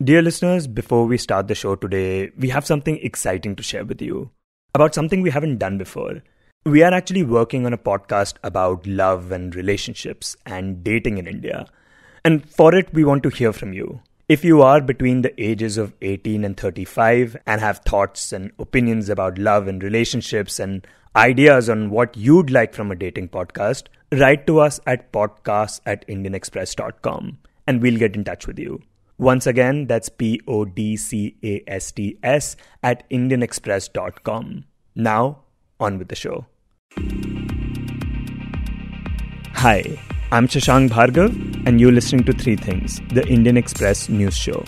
Dear listeners, before we start the show today, we have something exciting to share with you about something we haven't done before. We are actually working on a podcast about love and relationships and dating in India. And for it, we want to hear from you. If you are between the ages of 18 and 35 and have thoughts and opinions about love and relationships and ideas on what you'd like from a dating podcast, write to us at podcasts@indianexpress.com and we'll get in touch with you. Once again, that's podcasts at indianexpress.com. Now, on with the show. Hi, I'm Shashank Bhargav, and you're listening to Three Things, the Indian Express news show.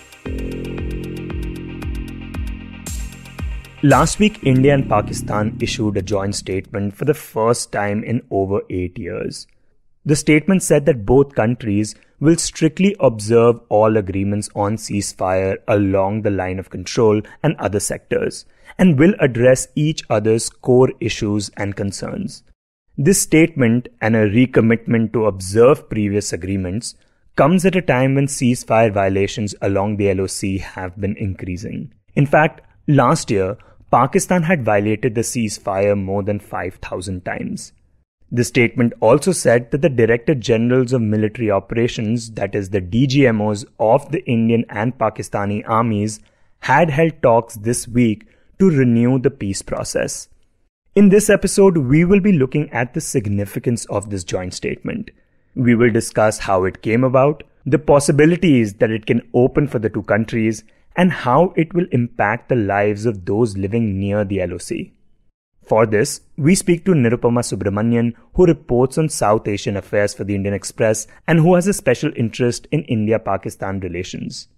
Last week, India and Pakistan issued a joint statement for the first time in over 8 years. The statement said that both countries will strictly observe all agreements on ceasefire along the line of control and other sectors, and will address each other's core issues and concerns. This statement and a recommitment to observe previous agreements comes at a time when ceasefire violations along the LOC have been increasing. In fact, last year, Pakistan had violated the ceasefire more than 5,000 times. The statement also said that the Director Generals of Military Operations, that is the DGMOs of the Indian and Pakistani armies, had held talks this week to renew the peace process. In this episode, we will be looking at the significance of this joint statement. We will discuss how it came about, the possibilities that it can open for the two countries, and how it will impact the lives of those living near the LOC. For this, we speak to Nirupama Subramanian, who reports on South Asian affairs for the Indian Express and who has a special interest in India-Pakistan relations.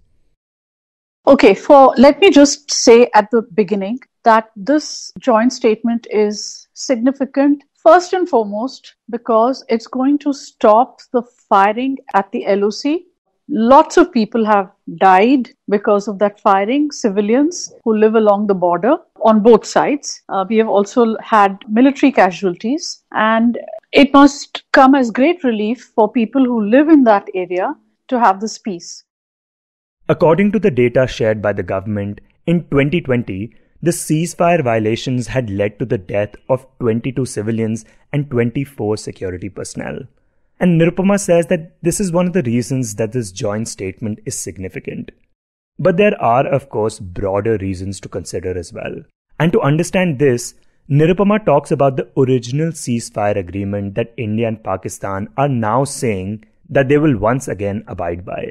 Okay, let me just say at the beginning that this joint statement is significant, first and foremost, because it's going to stop the firing at the LOC. Lots of people have died because of that firing, civilians who live along the border on both sides. We have also had military casualties, and it must come as great relief for people who live in that area to have this peace. According to the data shared by the government, in 2020, the ceasefire violations had led to the death of 22 civilians and 24 security personnel. And Nirupama says that this is one of the reasons that this joint statement is significant. But there are, of course, broader reasons to consider as well. And to understand this, Nirupama talks about the original ceasefire agreement that India and Pakistan are now saying that they will once again abide by.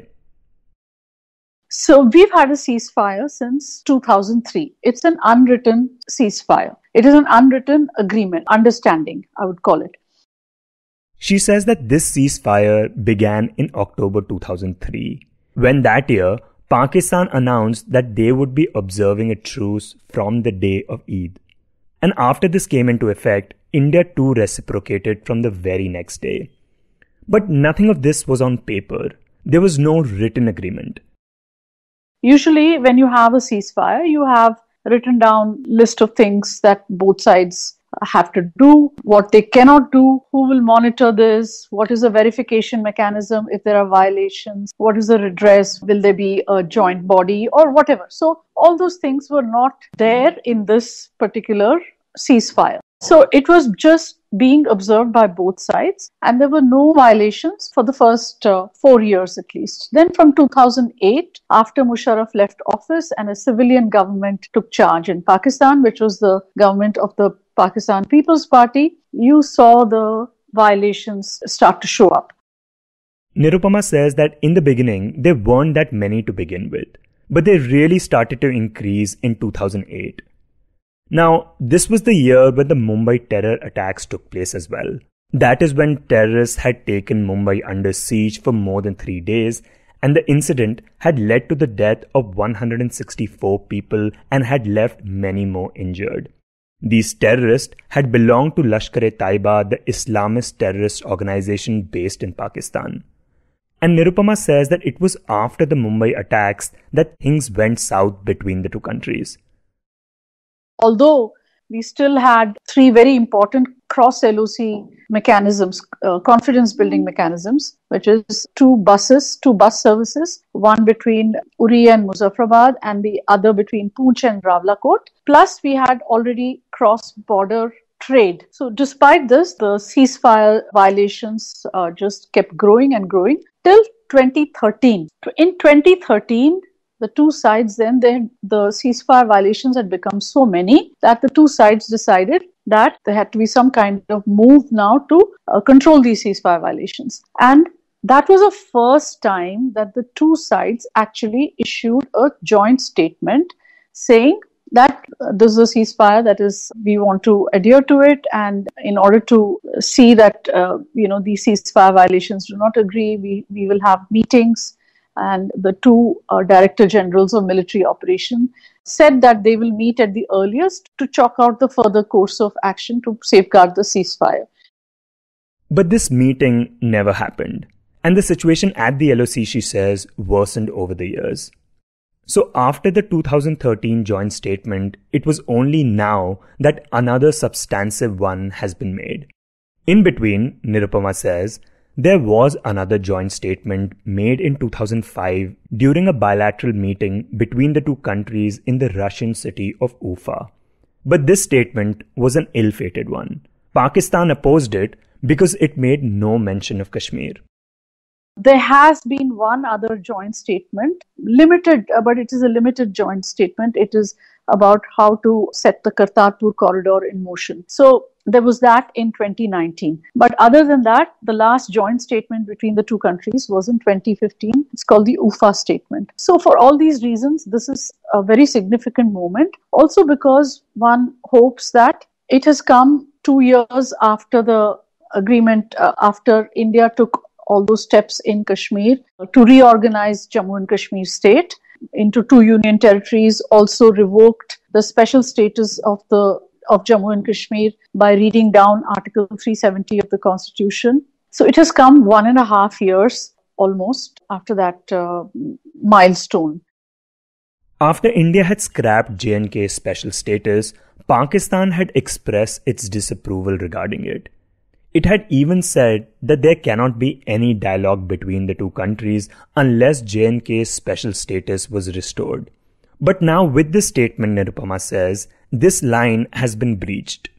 So we've had a ceasefire since 2003. It's an unwritten ceasefire. It is an unwritten agreement, understanding, I would call it. She says that this ceasefire began in October 2003, when that year, Pakistan announced that they would be observing a truce from the day of Eid. And after this came into effect, India too reciprocated from the very next day. But nothing of this was on paper. There was no written agreement. Usually, when you have a ceasefire, you have written down list of things that both sides have to do, what they cannot do, who will monitor this, what is the verification mechanism if there are violations, what is the redress, will there be a joint body or whatever. So all those things were not there in this particular ceasefire. So it was just being observed by both sides, and there were no violations for the first 4 years at least. Then from 2008, after Musharraf left office and a civilian government took charge in Pakistan, which was the government of the Pakistan People's Party, you saw the violations start to show up. Nirupama says that in the beginning, there weren't that many to begin with, but they really started to increase in 2008. Now, this was the year when the Mumbai terror attacks took place as well. That is when terrorists had taken Mumbai under siege for more than 3 days, and the incident had led to the death of 164 people and had left many more injured. These terrorists had belonged to Lashkar-e-Taiba, the Islamist terrorist organization based in Pakistan. And Nirupama says that it was after the Mumbai attacks that things went south between the two countries. Although we still had 3 very important cross LOC mechanisms, confidence building mechanisms, which is two bus services, one between Uri and Muzaffarabad and the other between Poonch and Rawalakot. Plus, we had already cross-border trade. So despite this, the ceasefire violations just kept growing and growing till 2013. In 2013, the two sides the ceasefire violations had become so many that the two sides decided that there had to be some kind of move now to control these ceasefire violations. And that was the first time that the two sides actually issued a joint statement saying that this is a ceasefire, that is, we want to adhere to it, and in order to see that these ceasefire violations do not agree, we will have meetings. And the two Director Generals of Military Operation said that they will meet at the earliest to chalk out the further course of action to safeguard the ceasefire. But this meeting never happened, and the situation at the LOC, she says, worsened over the years. So after the 2013 joint statement, it was only now that another substantive one has been made. In between, Nirupama says, there was another joint statement made in 2005 during a bilateral meeting between the two countries in the Russian city of Ufa. But this statement was an ill-fated one. Pakistan opposed it because it made no mention of Kashmir. There has been one other joint statement, limited, but it is a limited joint statement. It is about how to set the Kartarpur corridor in motion. So there was that in 2019. But other than that, the last joint statement between the two countries was in 2015. It's called the UFA statement. So for all these reasons, this is a very significant moment. Also because one hopes that it has come 2 years after the agreement, after India took all those steps in Kashmir to reorganize Jammu and Kashmir state into two union territories, also revoked the special status of Jammu and Kashmir by reading down Article 370 of the Constitution. So it has come 1.5 years almost after that milestone. After India had scrapped J&K's special status, Pakistan had expressed its disapproval regarding it. It had even said that there cannot be any dialogue between the two countries unless J&K's special status was restored. But now with this statement, Nirupama says, this line has been breached.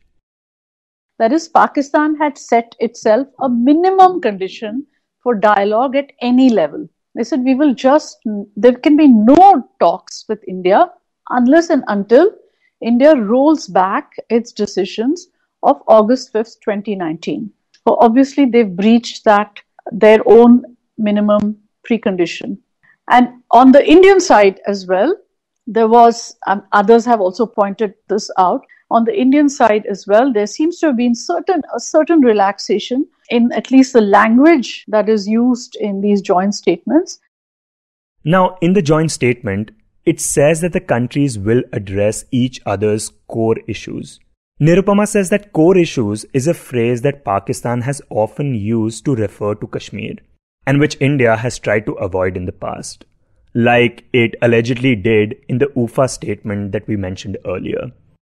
That is, Pakistan had set itself a minimum condition for dialogue at any level. They said, there can be no talks with India unless and until India rolls back its decisions of August 5th, 2019. So obviously they've breached their own minimum precondition. And on the Indian side as well, there was, others have also pointed this out, on the Indian side as well, there seems to have been a certain relaxation in at least the language that is used in these joint statements. Now, in the joint statement, it says that the countries will address each other's core issues. Nirupama says that core issues is a phrase that Pakistan has often used to refer to Kashmir, and which India has tried to avoid in the past, like it allegedly did in the UFA statement that we mentioned earlier.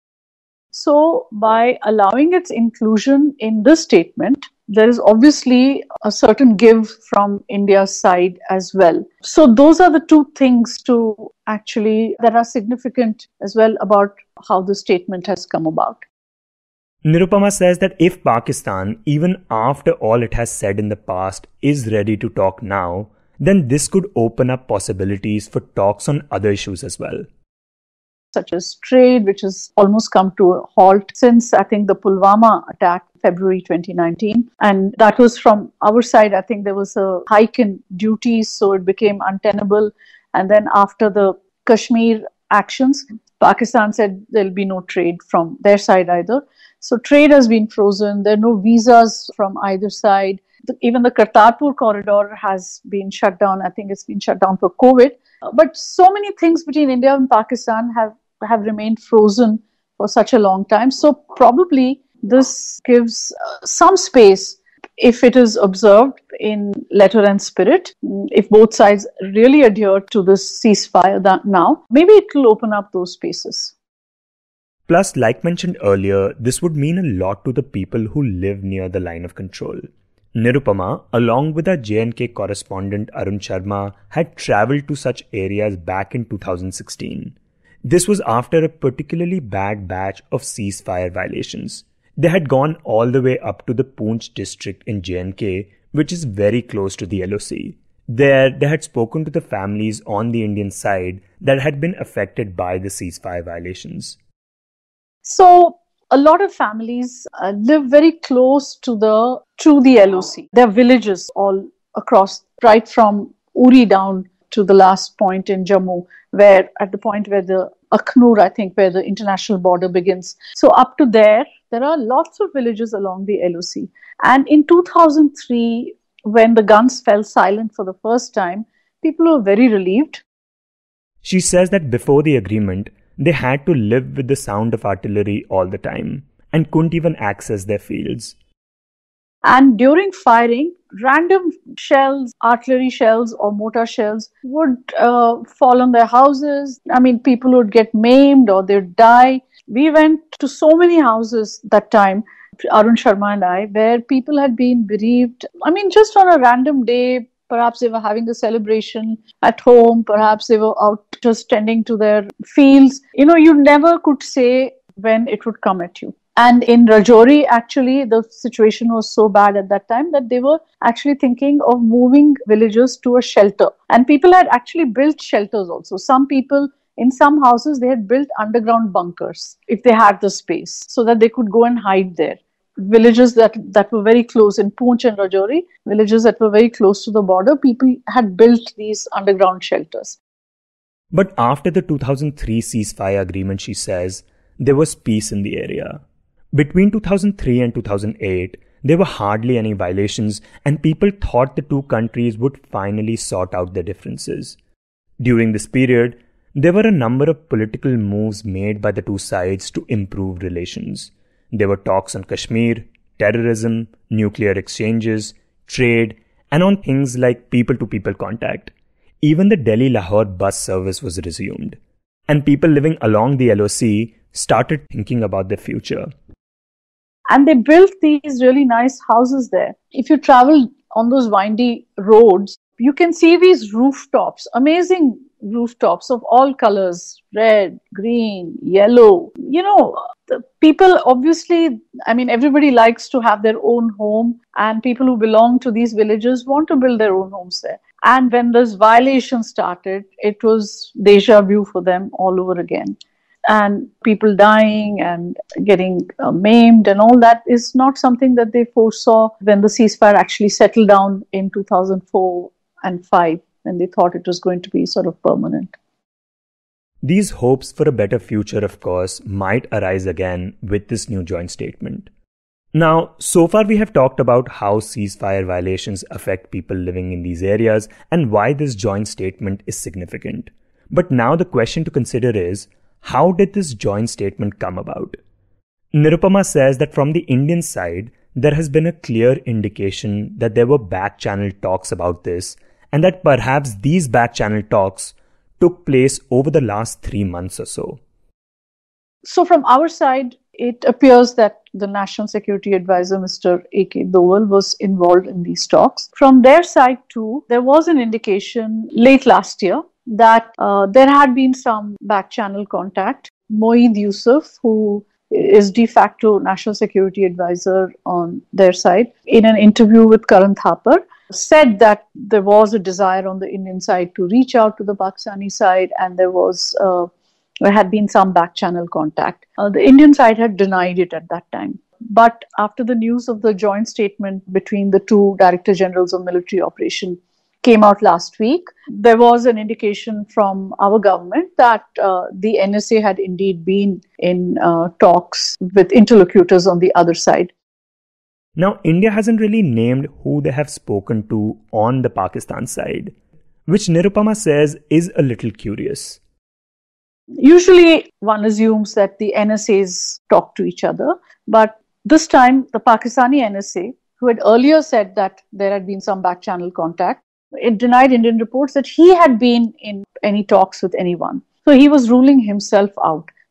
So, by allowing its inclusion in this statement, there is obviously a certain give from India's side as well. So, those are the two things that are significant as well about how the statement has come about. Nirupama says that if Pakistan, even after all it has said in the past, is ready to talk now, then this could open up possibilities for talks on other issues as well. Such as trade, which has almost come to a halt since, I think, the Pulwama attack, February 2019. And that was from our side, I think there was a hike in duties, so it became untenable. And then after the Kashmir actions, Pakistan said there'll be no trade from their side either. So trade has been frozen. There are no visas from either side. Even the Kartarpur corridor has been shut down. I think it's been shut down for COVID. But so many things between India and Pakistan have remained frozen for such a long time. So probably this gives some space if it is observed in letter and spirit. If both sides really adhere to this ceasefire now, maybe it will open up those spaces. Plus, like mentioned earlier, this would mean a lot to the people who live near the line of control. Nirupama, along with our J&K correspondent Arun Sharma, had travelled to such areas back in 2016. This was after a particularly bad batch of ceasefire violations. They had gone all the way up to the Poonch district in J&K, which is very close to the LOC. There, they had spoken to the families on the Indian side that had been affected by the ceasefire violations. So, a lot of families live very close to the LOC. There are villages all across, right from Uri down to the last point in Jammu, where at the point where the Akhnur, I think, where the international border begins. So up to there are lots of villages along the LOC. And in 2003, when the guns fell silent for the first time, people were very relieved. She says that before the agreement, they had to live with the sound of artillery all the time and couldn't even access their fields. And during firing, random shells, artillery shells or mortar shells would fall on their houses. I mean, people would get maimed or they'd die. We went to so many houses that time, Arun Sharma and I, where people had been bereaved. I mean, just on a random day, perhaps they were having a celebration at home, perhaps they were out just tending to their fields. You know, you never could say when it would come at you. And in Rajouri, actually, the situation was so bad at that time that they were actually thinking of moving villagers to a shelter. And people had actually built shelters also. Some people, in some houses, they had built underground bunkers if they had the space so that they could go and hide there. Villages that were very close in Poonch and Rajouri, villages that were very close to the border, people had built these underground shelters. But after the 2003 ceasefire agreement, she says, there was peace in the area. Between 2003 and 2008, there were hardly any violations and people thought the two countries would finally sort out their differences. During this period, there were a number of political moves made by the two sides to improve relations. There were talks on Kashmir, terrorism, nuclear exchanges, trade, and on things like people-to-people contact. Even the Delhi-Lahore bus service was resumed. And people living along the LOC started thinking about their future. And they built these really nice houses there. If you travel on those windy roads, you can see these rooftops, amazing rooftops of all colors, red, green, yellow. You know, the people obviously, I mean, everybody likes to have their own home, and people who belong to these villages want to build their own homes there. And when this violation started, it was deja vu for them all over again. And people dying and getting maimed and all that is not something that they foresaw when the ceasefire actually settled down in 2004 and 5, when they thought it was going to be sort of permanent. These hopes for a better future, of course, might arise again with this new joint statement. Now, so far we have talked about how ceasefire violations affect people living in these areas and why this joint statement is significant. But now the question to consider is, how did this joint statement come about? Nirupama says that from the Indian side, there has been a clear indication that there were back-channel talks about this and that perhaps these back-channel talks took place over the last 3 months or so. So from our side, it appears that the National Security Advisor, Mr. A.K. Doval, was involved in these talks. From their side too, there was an indication late last year that there had been some back-channel contact. Moeed Yusuf, who is de facto National Security Advisor on their side, in an interview with Karan Thapar, said that there was a desire on the Indian side to reach out to the Pakistani side, and there had been some back-channel contact. The Indian side had denied it at that time. But after the news of the joint statement between the two Director Generals of Military Operation came out last week, there was an indication from our government that the NSA had indeed been in talks with interlocutors on the other side. Now, India hasn't really named who they have spoken to on the Pakistan side, which Nirupama says is a little curious. Usually, one assumes that the NSAs talk to each other, but this time, the Pakistani NSA, who had earlier said that there had been some back-channel contact, it denied Indian reports that he had been in any talks with anyone. So he was ruling himself out.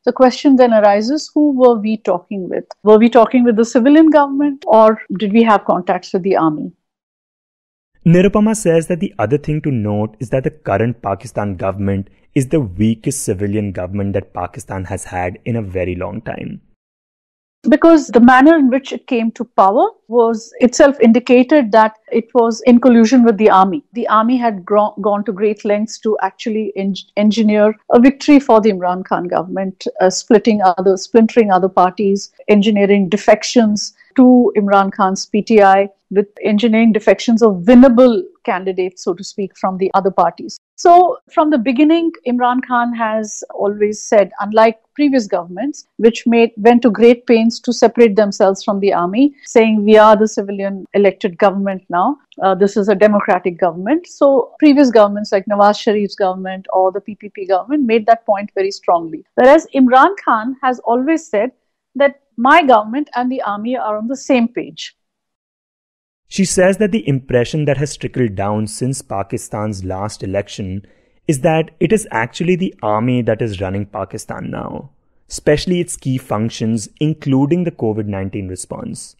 The question then arises, who were we talking with? Were we talking with the civilian government, or did we have contacts with the army? Nirupama says that the other thing to note is that the current Pakistan government is the weakest civilian government that Pakistan has had in a very long time. Because the manner in which it came to power was itself indicated that it was in collusion with the army. The army had gone to great lengths to actually engineer a victory for the Imran Khan government, splintering other parties, engineering defections to Imran Khan's PTI, with engineering defections of winnable candidates, so to speak, from the other parties. So from the beginning, Imran Khan has always said, unlike previous governments, which went to great pains to separate themselves from the army, saying we are the civilian elected government now. This is a democratic government. So previous governments like Nawaz Sharif's government or the PPP government made that point very strongly. Whereas Imran Khan has always said that my government and the army are on the same page. She says that the impression that has trickled down since Pakistan's last election is that it is actually the army that is running Pakistan now, especially its key functions, including the COVID-19 response.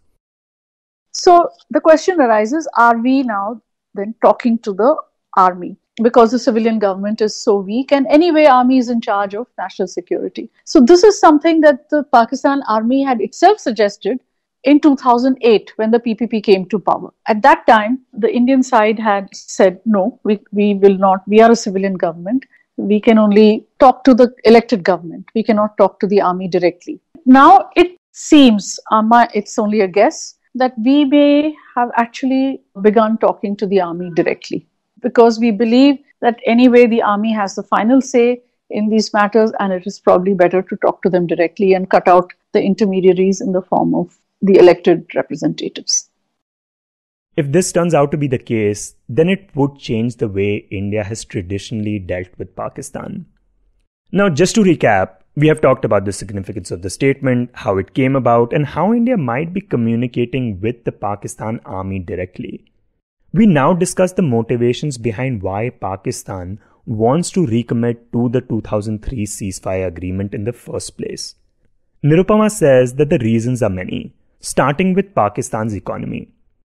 So the question arises, are we now then talking to the army? Because the civilian government is so weak, and anyway, army is in charge of national security. So this is something that the Pakistan army had itself suggested in 2008 when the PPP came to power. At that time, the Indian side had said, no, we will not, we are a civilian government. We can only talk to the elected government. We cannot talk to the army directly. Now it seems, it's only a guess, that we may have actually begun talking to the army directly, because we believe that anyway the army has the final say in these matters, and it is probably better to talk to them directly and cut out the intermediaries in the form of the elected representatives. If this turns out to be the case, then it would change the way India has traditionally dealt with Pakistan. Now, just to recap, we have talked about the significance of the statement, how it came about, and how India might be communicating with the Pakistan army directly. We now discuss the motivations behind why Pakistan wants to recommit to the 2003 ceasefire agreement in the first place. Nirupama says that the reasons are many, starting with Pakistan's economy.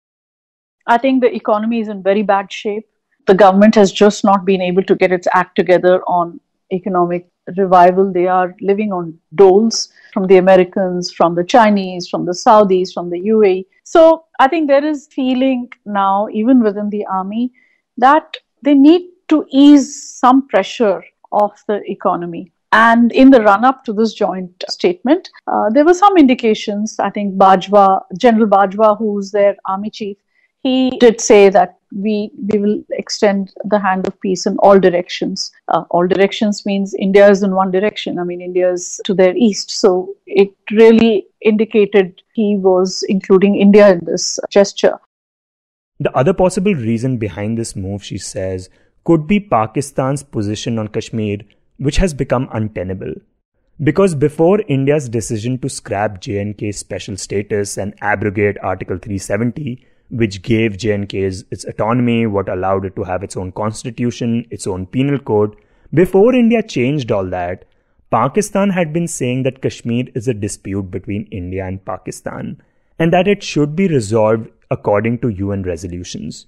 I think the economy is in very bad shape. The government has just not been able to get its act together on economic revival. They are living on doles from the Americans, from the Chinese, from the Saudis, from the UAE. So I think there is feeling now, even within the army, that they need to ease some pressure off the economy. And in the run-up to this joint statement, there were some indications. I think General Bajwa, who's their army chief, he did say that we will extend the hand of peace in all directions. All directions means India is in one direction. I mean, India is to their east. So it really indicated he was including India in this gesture. The other possible reason behind this move, she says, could be Pakistan's position on Kashmir, which has become untenable. Because before India's decision to scrap J&K's special status and abrogate Article 370, which gave J&K its autonomy, what allowed it to have its own constitution, its own penal code, before India changed all that, Pakistan had been saying that Kashmir is a dispute between India and Pakistan, and that it should be resolved according to UN resolutions.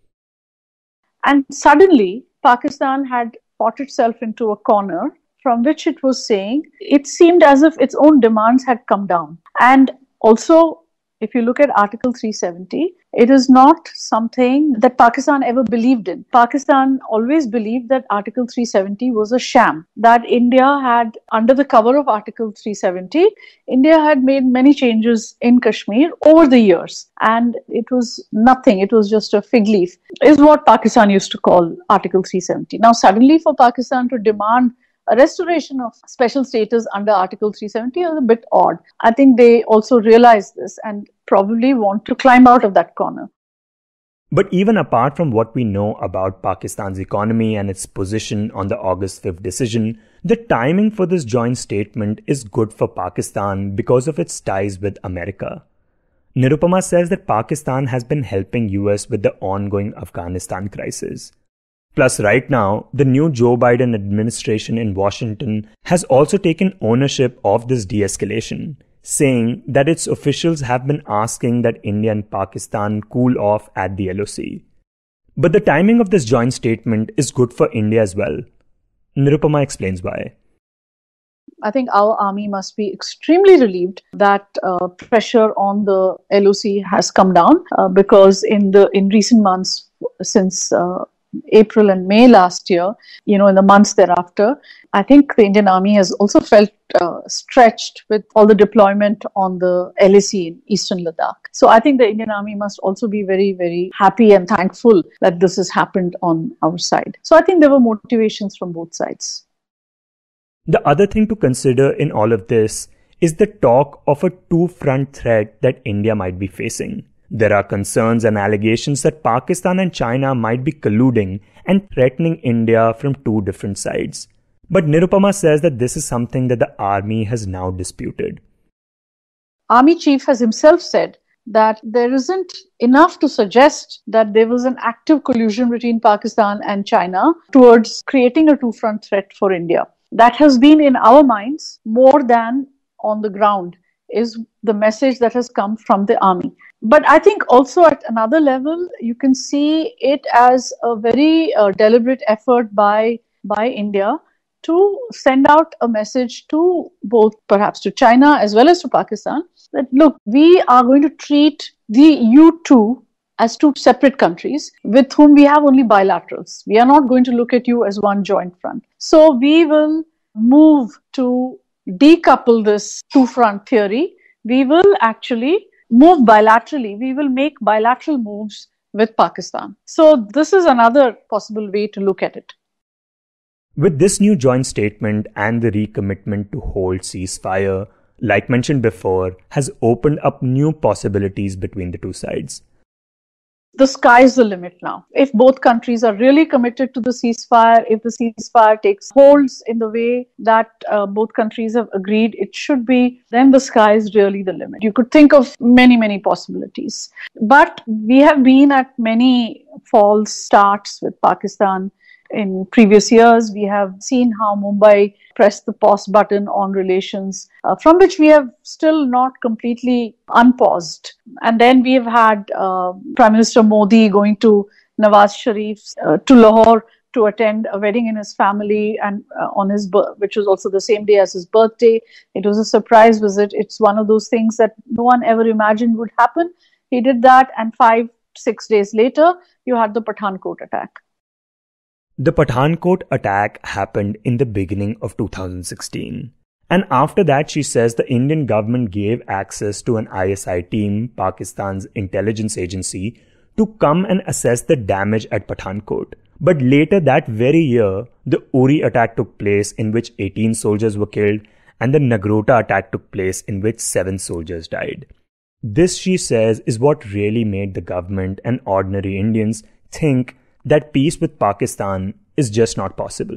And suddenly, Pakistan had fought itself into a corner from which it was saying it seemed as if its own demands had come down. And also, if you look at Article 370, it is not something that Pakistan ever believed in. Pakistan always believed that Article 370 was a sham, that India had, under the cover of Article 370, India had made many changes in Kashmir over the years. And it was nothing, it was just a fig leaf, is what Pakistan used to call Article 370. Now, suddenly for Pakistan to demand a restoration of special status under Article 370 is a bit odd. I think they also realize this and probably want to climb out of that corner. But even apart from what we know about Pakistan's economy and its position on the August 5th decision, the timing for this joint statement is good for Pakistan because of its ties with America. Nirupama says that Pakistan has been helping US with the ongoing Afghanistan crisis. Plus, right now, the new Joe Biden administration in Washington has also taken ownership of this de-escalation, saying that its officials have been asking that India and Pakistan cool off at the LOC. But the timing of this joint statement is good for India as well. Nirupama explains why. I think our army must be extremely relieved that pressure on the LOC has come down because in recent months, since April and May last year, in the months thereafter, I think the Indian Army has also felt stretched with all the deployment on the LAC in Eastern Ladakh. So I think the Indian Army must also be very, very happy and thankful that this has happened on our side. So I think there were motivations from both sides. The other thing to consider in all of this is the talk of a two-front threat that India might be facing. There are concerns and allegations that Pakistan and China might be colluding and threatening India from two different sides. But Nirupama says that this is something that the army has now disputed. Army chief has himself said that there isn't enough to suggest that there was an active collusion between Pakistan and China towards creating a two-front threat for India. That has been in our minds more than on the ground is the message that has come from the army. But I think also at another level, you can see it as a very deliberate effort by India to send out a message to both, perhaps to China as well as to Pakistan, that look, we are going to treat you two as two separate countries with whom we have only bilaterals. We are not going to look at you as one joint front. So we will move to decouple this two-front theory. We will actually move bilaterally. We will make bilateral moves with Pakistan. So this is another possible way to look at it. With this new joint statement and the recommitment to hold ceasefire, like mentioned before, has opened up new possibilities between the two sides. The sky's the limit now. If both countries are really committed to the ceasefire, if the ceasefire takes holds in the way that both countries have agreed it should be, then the sky is really the limit. You could think of many, many possibilities. But we have been at many false starts with Pakistan. In previous years, we have seen how Mumbai pressed the pause button on relations, from which we have still not completely unpaused. And then we have had Prime Minister Modi going to Nawaz Sharif to Lahore to attend a wedding in his family, and which was also the same day as his birthday. It was a surprise visit. It's one of those things that no one ever imagined would happen. He did that, and 5-6 days later, you had the Pathankot attack. The Pathankot attack happened in the beginning of 2016. And after that, she says the Indian government gave access to an ISI team, Pakistan's intelligence agency, to come and assess the damage at Pathankot. But later that very year, the Uri attack took place in which 18 soldiers were killed, and the Nagrota attack took place in which 7 soldiers died. This, she says, is what really made the government and ordinary Indians think that peace with Pakistan is just not possible.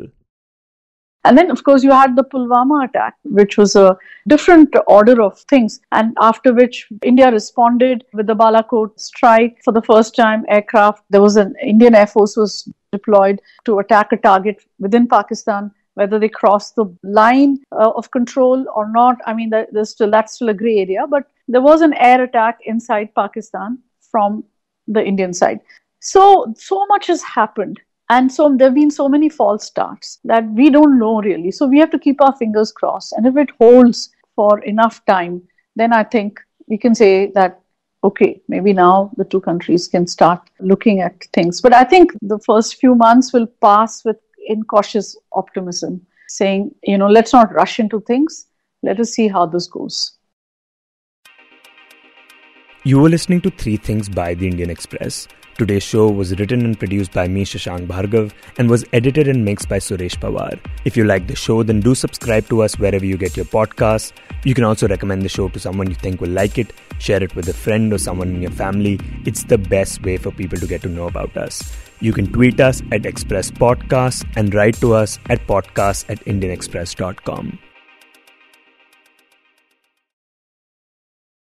And then, of course, you had the Pulwama attack, which was a different order of things. And after which India responded with the Balakot strike. For the first time, aircraft, there was an Indian Air Force was deployed to attack a target within Pakistan. Whether they crossed the line of control or not, I mean, that's still a grey area. But there was an air attack inside Pakistan from the Indian side. So much has happened. And so there have been so many false starts that we don't know really. So we have to keep our fingers crossed. And if it holds for enough time, then I think we can say that, okay, maybe now the two countries can start looking at things. But I think the first few months will pass in cautious optimism, saying, let's not rush into things. Let us see how this goes. You were listening to 3 Things by The Indian Express. Today's show was written and produced by me, Shashank Bhargav, and was edited and mixed by Suresh Pawar. If you like the show, then do subscribe to us wherever you get your podcasts. You can also recommend the show to someone you think will like it, share it with a friend or someone in your family. It's the best way for people to get to know about us. You can tweet us at Express Podcasts and write to us at podcasts@indianexpress.com.